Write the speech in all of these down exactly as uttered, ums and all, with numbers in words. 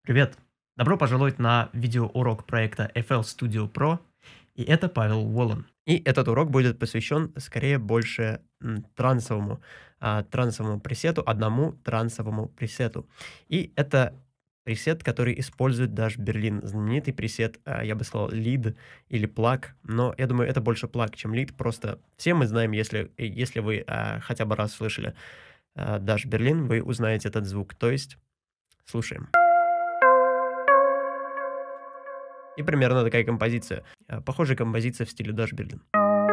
Привет! Добро пожаловать на видеоурок проекта эф эл Studio Pro, и это Павел Волан. И этот урок будет посвящен скорее больше м, трансовому, а, трансовому пресету, одному трансовому пресету. И это пресет, который использует Dash Berlin, знаменитый пресет, а, я бы сказал, lead или plug, но я думаю, это больше plug, чем lead, просто все мы знаем, если, если вы а, хотя бы раз слышали а, Dash Berlin, вы узнаете этот звук, то есть слушаем. И примерно такая композиция. А, Похожая композиция в стиле Dash Berlin.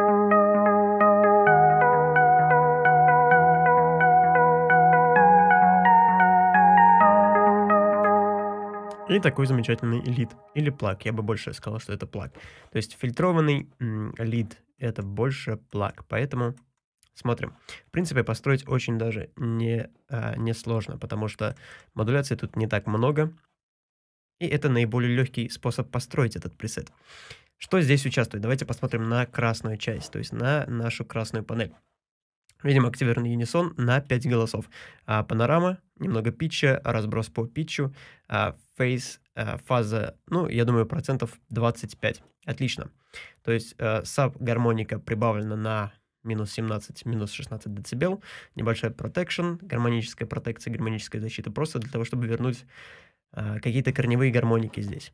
И такой замечательный лид или плаг. Я бы больше сказал, что это плаг. То есть фильтрованный м, лид это больше плаг. Поэтому смотрим. В принципе, построить очень даже не, а, не сложно, потому что модуляции тут не так много. И это наиболее легкий способ построить этот пресет. Что здесь участвует? Давайте посмотрим на красную часть, то есть на нашу красную панель. Видим активированный унисон на пять голосов. А, панорама, немного питча, разброс по питчу, а, фейс, а, фаза, ну, я думаю, процентов двадцать пять. Отлично. То есть а, саб-гармоника прибавлена на минус семнадцать, минус шестнадцать децибел. Небольшая protection, гармоническая протекция, гармоническая защита, просто для того, чтобы вернуть а, какие-то корневые гармоники здесь.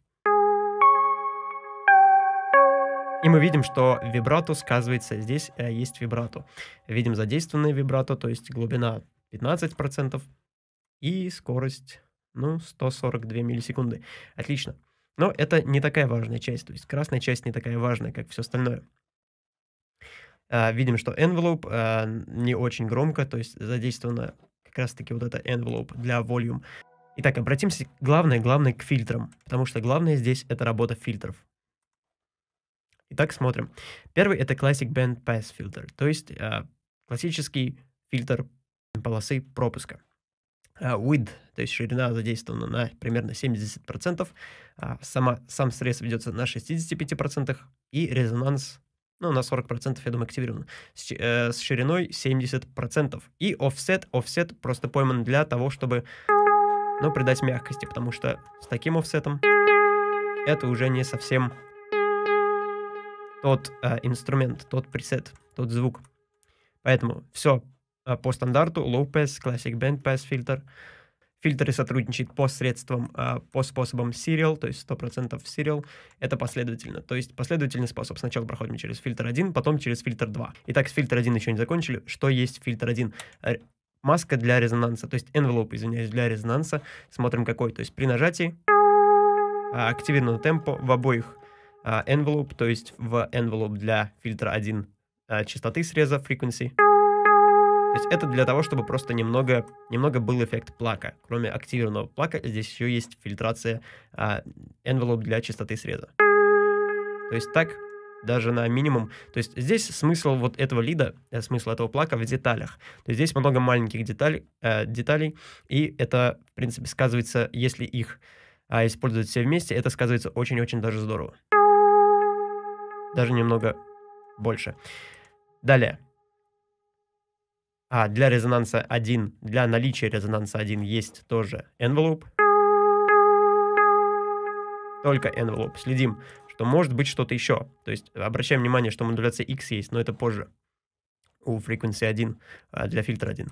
И мы видим, что вибрато сказывается. Здесь э, есть вибрато. Видим задействованное вибрато, то есть глубина пятнадцать процентов и скорость, ну, сто сорок две миллисекунды. Отлично. Но это не такая важная часть. То есть красная часть не такая важная, как все остальное. А, видим, что envelope а, не очень громко, то есть задействовано как раз-таки вот это envelope для volume. Итак, обратимся главное, главное к фильтрам, потому что главное здесь это работа фильтров. Итак, смотрим. Первый это Classic Band Pass Filter, то есть а, классический фильтр полосы пропуска. А, width, то есть ширина задействована на примерно семьдесят процентов, а, сама, сам срез ведется на шестидесяти пяти процентах и резонанс, ну, на сорок процентов, я думаю, активирован, с, э, с шириной семьдесят процентов. И offset, offset просто пойман для того, чтобы, ну, придать мягкости, потому что с таким офсетом это уже не совсем тот э, инструмент, тот пресет, тот звук. Поэтому все э, по стандарту. Low Pass, Classic Band Pass фильтр. Фильтры сотрудничают по средствам, э, по способам Serial, то есть сто процентов Serial. Это последовательно. То есть последовательный способ. Сначала проходим через фильтр один, потом через фильтр два. Итак, с фильтр один еще не закончили. Что есть фильтр один? Э, маска для резонанса, то есть envelope, извиняюсь, для резонанса. Смотрим какой. То есть при нажатии э, активировано темпо в обоих envelope, то есть в envelope для фильтра один частоты среза, frequency. То есть это для того, чтобы просто немного, немного был эффект плака. Кроме активированного плака, здесь еще есть фильтрация envelope для частоты среза. То есть так, даже на минимум. То есть здесь смысл вот этого лида, смысл этого плака в деталях. То есть здесь много маленьких деталей, деталей, и это, в принципе, сказывается, если их использовать все вместе, это сказывается очень-очень даже здорово. Даже немного больше. Далее. А, для резонанса один, для наличия резонанса один есть тоже envelope. Только envelope. Следим, что может быть что-то еще. То есть обращаем внимание, что модуляция X есть, но это позже. У frequency один, а, для фильтра один.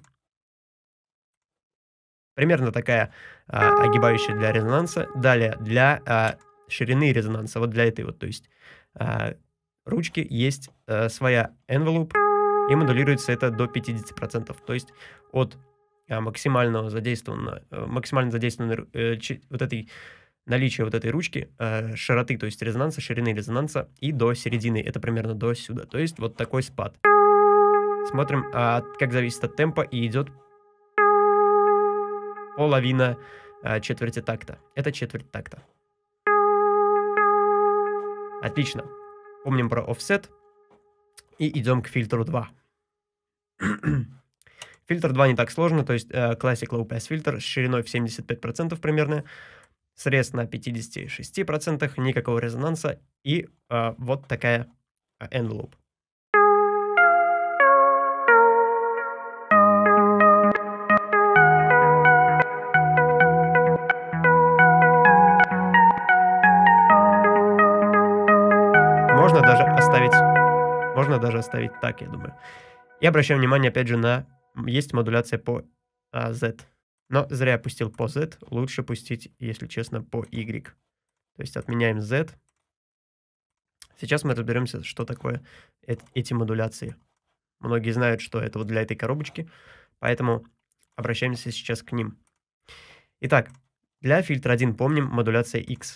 Примерно такая а, огибающая для резонанса. Далее, для а, ширины резонанса, вот для этой вот, то есть а, ручки есть э, своя envelope, и модулируется это до пятидесяти процентов. То есть от э, максимального задействованного, э, максимально задействованной э, ч, вот этой наличия вот этой ручки, э, широты, то есть резонанса, ширины резонанса, и до середины, это примерно до сюда. То есть вот такой спад. Смотрим, э, как зависит от темпа, и идет половина э, четверти такта. Это четверть такта. Отлично. Помним про offset. И идем к фильтру два. Фильтр два не так сложно, то есть э, Classic Low Pass фильтр с шириной в семьдесят пять процентов примерно, срез на пятидесяти шести процентах, никакого резонанса и э, вот такая envelope. оставить, можно даже оставить так, я думаю. И обращаем внимание, опять же, на есть модуляция по а, Z. Но зря я пустил по Z, лучше пустить, если честно, по Y. То есть отменяем Z. Сейчас мы разберемся, что такое эти модуляции. Многие знают, что это вот для этой коробочки, поэтому обращаемся сейчас к ним. Итак, для фильтра один помним модуляция X.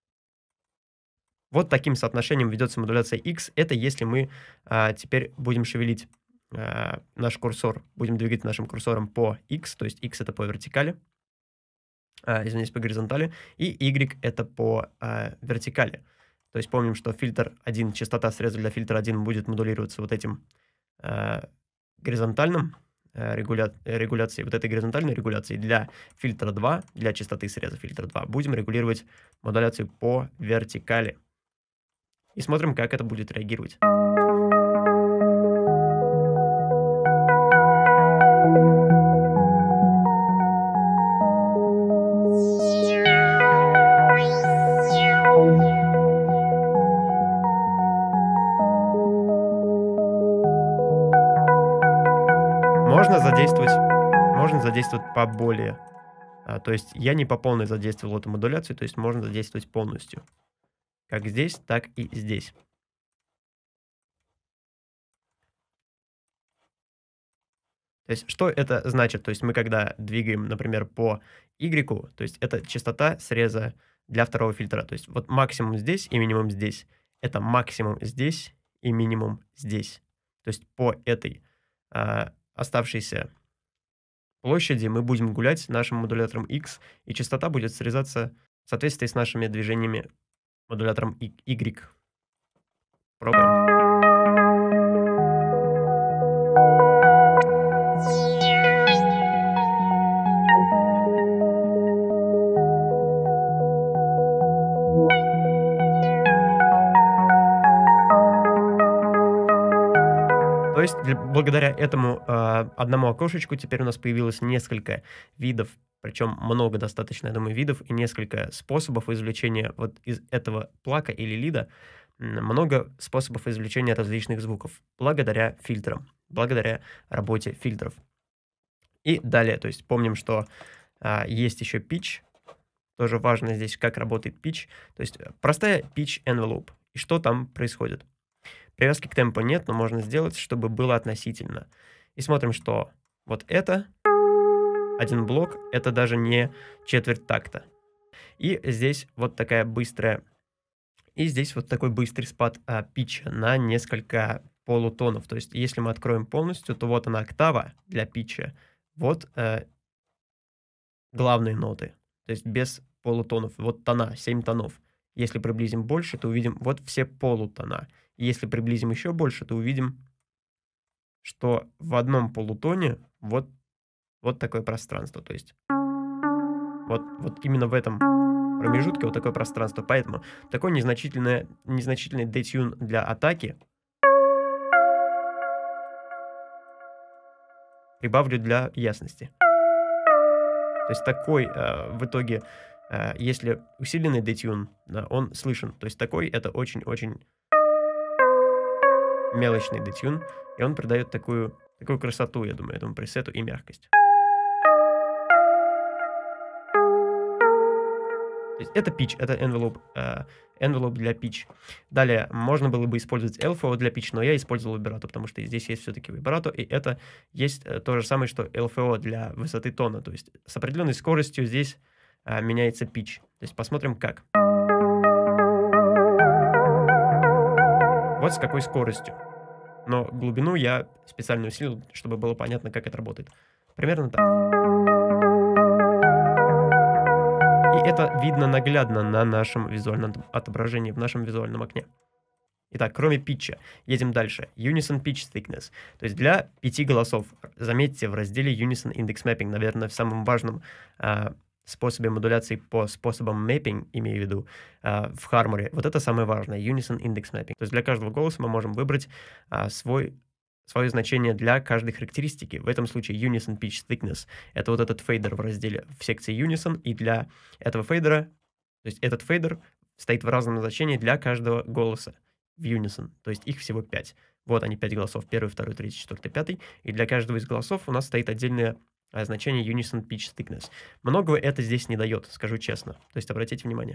Вот таким соотношением ведется модуляция X. Это если мы а, теперь будем шевелить а, наш курсор, будем двигать нашим курсором по X, то есть X это по вертикали, а, извиняюсь, по горизонтали, и Y это по а, вертикали. То есть помним, что фильтр один, частота среза для фильтра один будет модулироваться вот этим а, горизонтальным а, регуля... регуляцией, вот этой горизонтальной регуляцией. Для фильтра два, для частоты среза фильтра два, будем регулировать модуляцию по вертикали. И смотрим, как это будет реагировать. Можно задействовать, можно задействовать поболее. А, то есть я не по полной задействовал эту модуляцию, то есть можно задействовать полностью. Как здесь, так и здесь. То есть что это значит? То есть мы когда двигаем, например, по Y, то есть это частота среза для второго фильтра. То есть вот максимум здесь и минимум здесь. Это максимум здесь и минимум здесь. То есть по этой а, оставшейся площади мы будем гулять нашим модулятором X, и частота будет срезаться в соответствии с нашими движениями модулятором Y. Пробуем. То есть для, благодаря этому э, одному окошечку теперь у нас появилось несколько видов, причем много достаточно, я думаю, видов и несколько способов извлечения вот из этого плака или лида, много способов извлечения различных звуков благодаря фильтрам, благодаря работе фильтров. И далее, то есть помним, что э, есть еще pitch, тоже важно здесь, как работает pitch, то есть простая pitch envelope. И что там происходит? Привязки к темпу нет, но можно сделать, чтобы было относительно. И смотрим, что вот это, один блок, это даже не четверть такта. И здесь вот такая быстрая, и здесь вот такой быстрый спад а, питча на несколько полутонов. То есть если мы откроем полностью, то вот она октава для питча, вот а, главные ноты, то есть без полутонов, вот тона, семь тонов. Если приблизим больше, то увидим вот все полутона. Если приблизим еще больше, то увидим, что в одном полутоне вот, вот такое пространство. То есть вот, вот именно в этом промежутке вот такое пространство. Поэтому такой незначительный, незначительный детюн для атаки прибавлю для ясности. То есть такой э, в итоге, э, если усиленный детюн, да, он слышен. То есть такой это очень-очень мелочный детюн, и он придает такую, такую красоту, я думаю, этому пресету и мягкость. То есть это pitch, это envelope, uh, envelope для pitch. Далее, можно было бы использовать эл эф о для pitch, но я использовал вибрато, потому что здесь есть все-таки вибрато, и это есть то же самое, что эл эф о для высоты тона. То есть с определенной скоростью здесь uh, меняется pitch. То есть посмотрим как. Вот с какой скоростью. Но глубину я специально усилил, чтобы было понятно, как это работает. Примерно так. И это видно наглядно на нашем визуальном отображении, в нашем визуальном окне. Итак, кроме питча, едем дальше. Unison Pitch Thickness. То есть для пяти голосов. Заметьте, в разделе Unison Index Mapping, наверное, в самом важном а, способе модуляции по способам mapping, имею в виду, а, в Harmony. Вот это самое важное, Unison Index Mapping. То есть для каждого голоса мы можем выбрать а, свой, свое значение для каждой характеристики. В этом случае Unison Pitch Thickness — это вот этот фейдер в разделе, в секции Unison, и для этого фейдера, то есть этот фейдер стоит в разном значении для каждого голоса. в Unison. То есть их всего пять. Вот они, пять голосов. Первый, второй, третий, четвертый, пятый. И для каждого из голосов у нас стоит отдельное а, значение Unison Pitch Thickness. Многого это здесь не дает, скажу честно. То есть обратите внимание.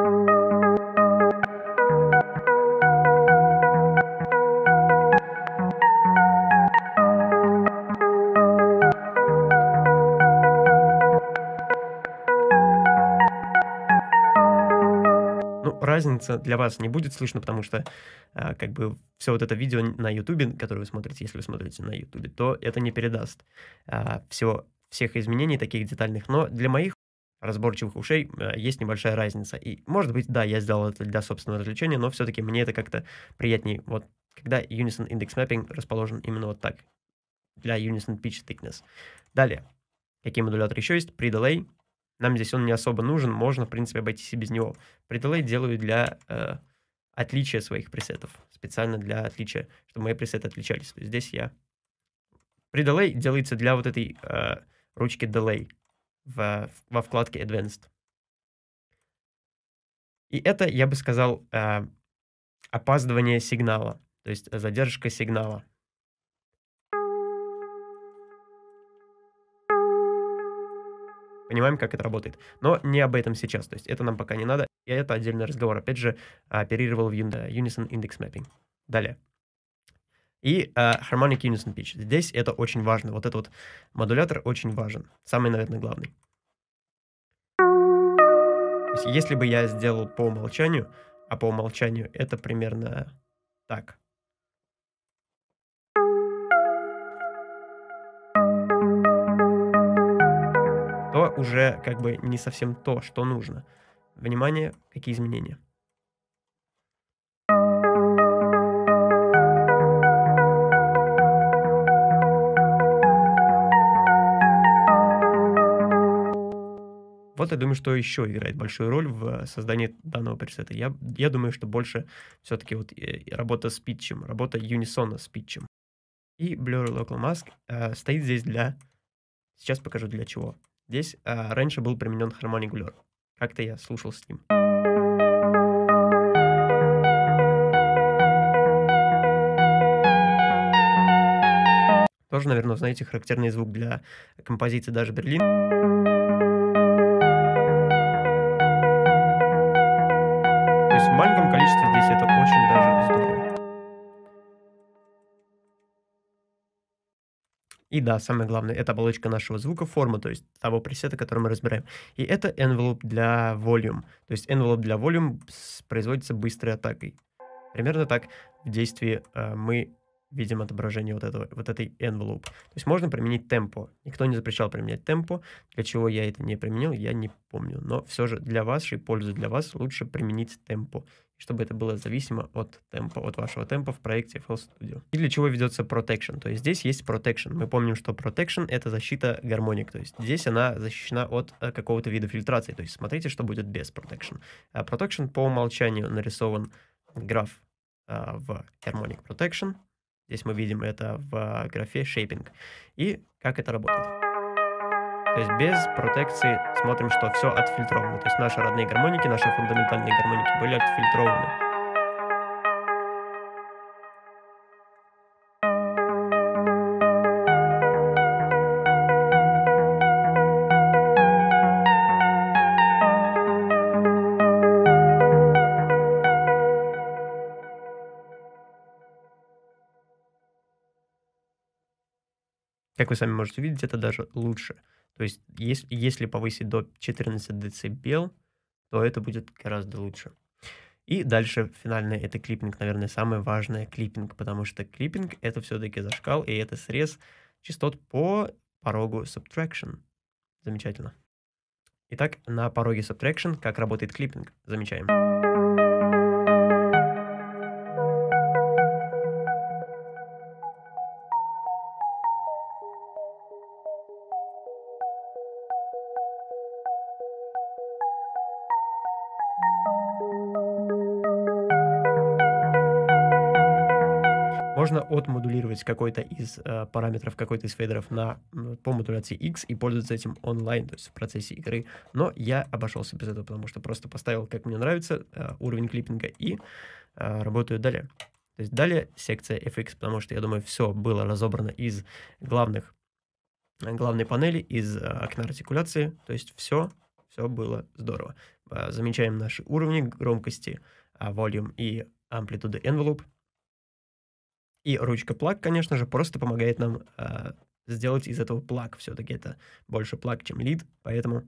Ну, разница для вас не будет слышно, потому что, а, как бы, все вот это видео на "Ютубе", которое вы смотрите, если вы смотрите на "Ютубе", то это не передаст, а, всего всех изменений таких детальных. Но для моих разборчивых ушей, а, есть небольшая разница. И, может быть, да, я сделал это для собственного развлечения, но все таки мне это как-то приятнее, вот когда Unison Index Mapping расположен именно вот так, для Unison Pitch Thickness. Далее, какие модуляторы еще есть? Pre-Delay. Нам здесь он не особо нужен, можно, в принципе, обойтись и без него. Pre-Delay делаю для э, отличия своих пресетов. Специально для отличия, чтобы мои пресеты отличались. То есть здесь я... Pre-Delay делается для вот этой э, ручки Delay в, во вкладке Advanced. И это, я бы сказал, э, опаздывание сигнала. То есть задержка сигнала. Понимаем, как это работает. Но не об этом сейчас. То есть это нам пока не надо. И это отдельный разговор. Опять же, оперировал в Unison Index Mapping. Далее. И uh, Harmonic Unison Pitch. Здесь это очень важно. Вот этот вот модулятор очень важен. Самый, наверное, главный. То есть, если бы я сделал по умолчанию, а по умолчанию это примерно так. То уже как бы не совсем то, что нужно. Внимание, какие изменения. Вот я думаю, что еще играет большую роль в создании данного пресета. Я, я думаю, что больше все-таки вот э, работа с питчем, работа юнисона с питчем. И Blur Local Mask э, стоит здесь для... Сейчас покажу для чего. Здесь э, раньше был применен Harmonic Blur. Как-то я слушал с ним. Тоже, наверное, знаете, характерный звук для композиции даже Берлин. То есть в маленьком количестве здесь это очень даже здорово. И да, самое главное, это оболочка нашего звука, форма, то есть того пресета, который мы разбираем. И это envelope для volume. То есть envelope для volume производится быстрой атакой. Примерно так в действии э, мы видим отображение вот, этого, вот этой envelope. То есть можно применить темпо. Никто не запрещал применять темпо. Для чего я это не применил, я не помню. Но все же для вашей пользы, для вас лучше применить темпо. Чтобы это было зависимо от темпа, от вашего темпа в проекте эф эл Studio. И для чего ведется protection? То есть здесь есть protection. Мы помним, что protection — это защита гармоник. То есть здесь она защищена от э, какого-то вида фильтрации. То есть смотрите, что будет без protection. А protection по умолчанию нарисован граф э, в Harmonic Protection. Здесь мы видим это в графе Shaping. И как это работает. То есть без протекции смотрим, что все отфильтровано. То есть наши родные гармоники, наши фундаментальные гармоники были отфильтрованы. Как вы сами можете видеть, это даже лучше. То есть если, если повысить до четырнадцати децибел, то это будет гораздо лучше. И дальше финальное — это клиппинг, наверное, самое важное — клиппинг, потому что клиппинг — это все-таки зашкал, и это срез частот по порогу subtraction. Замечательно. Итак, на пороге subtraction как работает клиппинг, замечаем. Можно отмодулировать какой-то из э, параметров, какой-то из фейдеров на, м, по модуляции X и пользоваться этим онлайн, то есть в процессе игры. Но я обошелся без этого, потому что просто поставил, как мне нравится, э, уровень клиппинга и э, работаю далее. То есть далее секция эф икс, потому что, я думаю, все было разобрано из главных, э, главной панели, из э, окна артикуляции. То есть все, все было здорово. Э, замечаем наши уровни громкости, э, volume и амплитуды envelope. И ручка плаг, конечно же, просто помогает нам э, сделать из этого плаг. Все-таки это больше плаг, чем лид, поэтому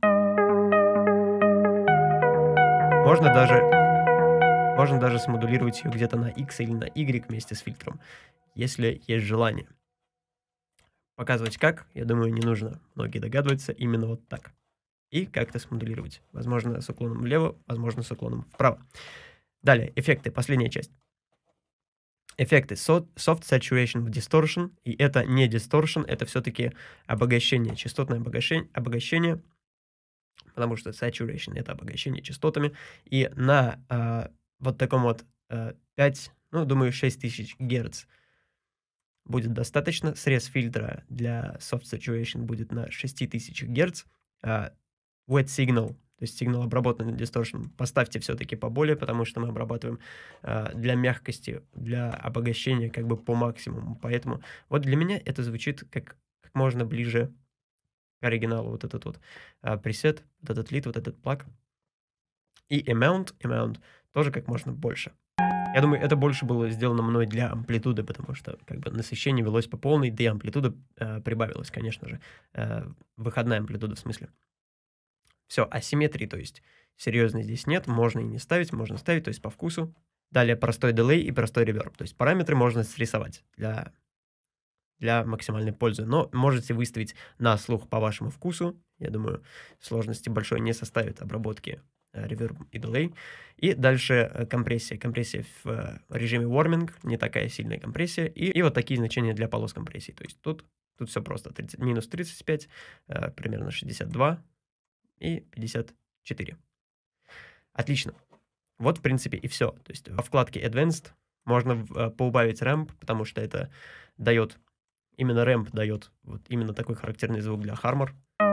можно даже, можно даже смодулировать ее где-то на X или на Y вместе с фильтром, если есть желание. Показывать как, я думаю, не нужно. Многие догадываются именно вот так. И как это смодулировать. Возможно, с уклоном влево, возможно, с уклоном вправо. Далее, эффекты, последняя часть. Эффекты Soft Saturation Distortion, и это не Distortion, это все-таки обогащение, частотное обогащение, обогащение, потому что Saturation — это обогащение частотами, и на э, вот таком вот э, пять, ну, думаю, шесть тысяч герц будет достаточно. Срез фильтра для Soft Saturation будет на шесть тысяч герц. Э, Wet Signal, то есть сигнал обработанный distortion, поставьте все-таки поболее, потому что мы обрабатываем э, для мягкости, для обогащения как бы по максимуму. Поэтому вот для меня это звучит как, как можно ближе к оригиналу. Вот этот вот э, пресет, вот этот лид, вот этот плаг. И amount, amount тоже как можно больше. Я думаю, это больше было сделано мной для амплитуды, потому что как бы насыщение велось по полной, да и амплитуда э, прибавилась, конечно же. Э, выходная амплитуда в смысле. Все, асимметрии, то есть серьезно здесь нет, можно и не ставить, можно ставить, то есть по вкусу. Далее простой дилей и простой реверб, то есть параметры можно срисовать для, для максимальной пользы, но можете выставить на слух по вашему вкусу. Я думаю, сложности большой не составит обработки реверб и дилей. И дальше э, компрессия. Компрессия в э, режиме warming, не такая сильная компрессия. И, и вот такие значения для полос компрессии. То есть тут, тут все просто. тридцать, минус тридцать пять, э, примерно шестьдесят два. И пятьдесят четыре. Отлично. Вот, в принципе, и все. То есть во вкладке Advanced можно э, поубавить рэмп, потому что это дает, именно рэмп дает вот именно такой характерный звук для Harmor.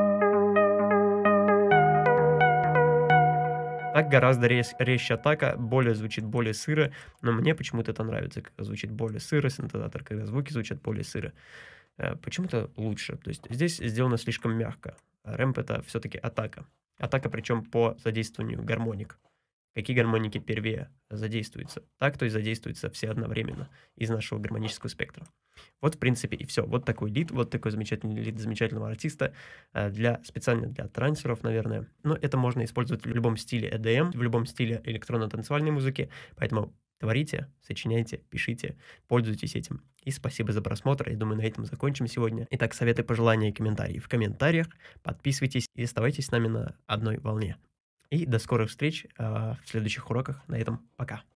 Так гораздо рез, резче атака, более звучит более сыро, но мне почему-то это нравится, когда звучит более сыро, синтезатор, когда звуки звучат более сыро. Э, почему-то лучше. То есть здесь сделано слишком мягко. Рэмп — это все-таки атака. Атака, причем по задействованию гармоник. Какие гармоники первее задействуются? Так, то есть задействуются все одновременно из нашего гармонического спектра. Вот, в принципе, и все. Вот такой лид, вот такой замечательный лид замечательного артиста, для, специально для трансеров, наверное. Но это можно использовать в любом стиле и ди эм, в любом стиле электронно-танцевальной музыки. Поэтому творите, сочиняйте, пишите, пользуйтесь этим. И спасибо за просмотр. Я думаю, на этом закончим сегодня. Итак, советы, пожелания и комментарии в комментариях. Подписывайтесь и оставайтесь с нами на одной волне. И до скорых встреч э, в следующих уроках. На этом пока.